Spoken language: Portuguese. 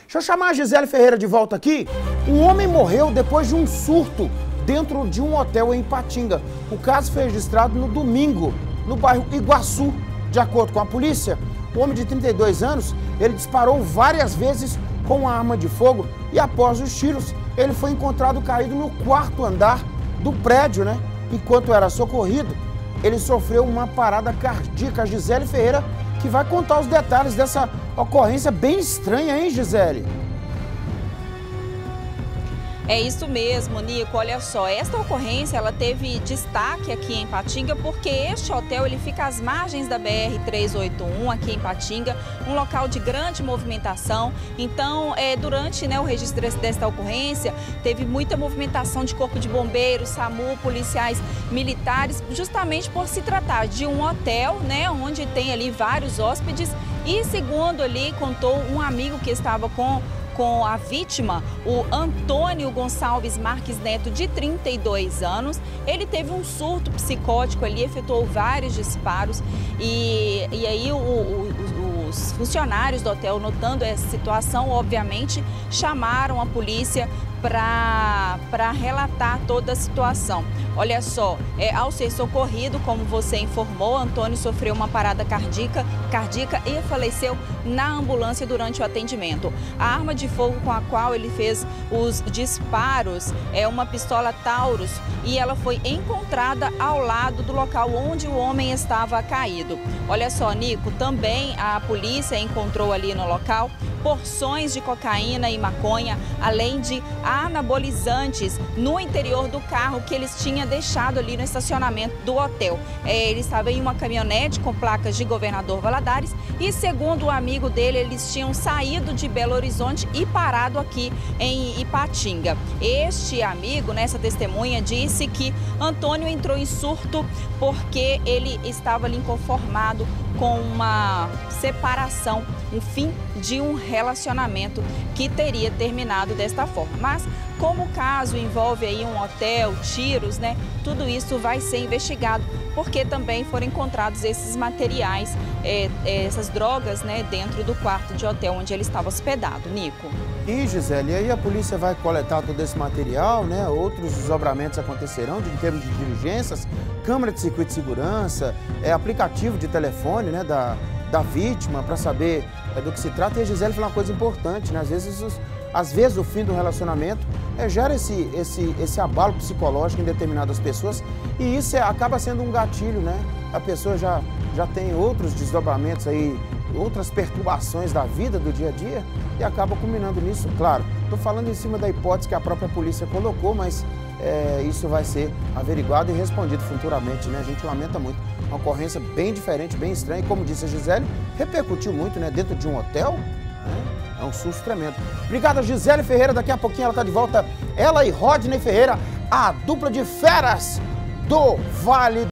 Deixa eu chamar a Gisele Ferreira de volta aqui. Um homem morreu depois de um surto dentro de um hotel em Ipatinga. O caso foi registrado no domingo, no bairro Iguaçu. De acordo com a polícia, o homem de 32 anos, ele disparou várias vezes com uma arma de fogo e após os tiros, ele foi encontrado caído no quarto andar do prédio, né? Enquanto era socorrido, ele sofreu uma parada cardíaca. A Gisele Ferreira que vai contar os detalhes dessa ocorrência bem estranha, hein, Gisele? É isso mesmo, Nico. Olha só, esta ocorrência ela teve destaque aqui em Ipatinga porque este hotel ele fica às margens da BR-381 aqui em Ipatinga, um local de grande movimentação. Então, durante o registro desta ocorrência, teve muita movimentação de corpo de bombeiros, SAMU, policiais militares, justamente por se tratar de um hotel, né, onde tem ali vários hóspedes e, segundo ali contou um amigo que estava com a vítima, o Antônio Gonçalves Marques Neto, de 32 anos. Ele teve um surto psicótico ali, efetuou vários disparos e aí os funcionários do hotel, notando essa situação, obviamente, chamaram a polícia para relatar toda a situação. Olha só, ao ser socorrido, como você informou, Antônio sofreu uma parada cardíaca e faleceu na ambulância durante o atendimento. A arma de fogo com a qual ele fez os disparos é uma pistola Taurus e ela foi encontrada ao lado do local onde o homem estava caído. Olha só, Nico, também a polícia encontrou ali no local porções de cocaína e maconha, além de anabolizantes no interior do carro que eles tinham deixado ali no estacionamento do hotel. Ele estava em uma caminhonete com placas de Governador Valadares e, segundo o amigo dele, eles tinham saído de Belo Horizonte e parado aqui em Ipatinga. Este amigo, essa testemunha, disse que Antônio entrou em surto porque ele estava ali inconformado com uma separação, um fim de um relacionamento que teria terminado desta forma. Mas como o caso envolve aí um hotel, tiros, tudo isso vai ser investigado, porque também foram encontrados esses materiais, essas drogas, dentro do quarto de hotel onde ele estava hospedado. Nico. E, Gisele, aí a polícia vai coletar todo esse material, outros desdobramentos acontecerão em termos de diligências, câmera de circuito de segurança, aplicativo de telefone, da vítima, para saber do que se trata. E a Gisele falou uma coisa importante, às vezes o fim do relacionamento gera esse abalo psicológico em determinadas pessoas e isso acaba sendo um gatilho, A pessoa já tem outros desdobramentos aí, outras perturbações da vida, do dia a dia e acaba culminando nisso. Claro, estou falando em cima da hipótese que a própria polícia colocou, mas isso vai ser averiguado e respondido futuramente, A gente lamenta muito. Uma ocorrência bem diferente, bem estranha, e como disse a Gisele, repercutiu muito, dentro de um hotel, É um susto tremendo. Obrigado, Gisele Ferreira. Daqui a pouquinho ela está de volta. Ela e Rodney Ferreira, a dupla de feras do Vale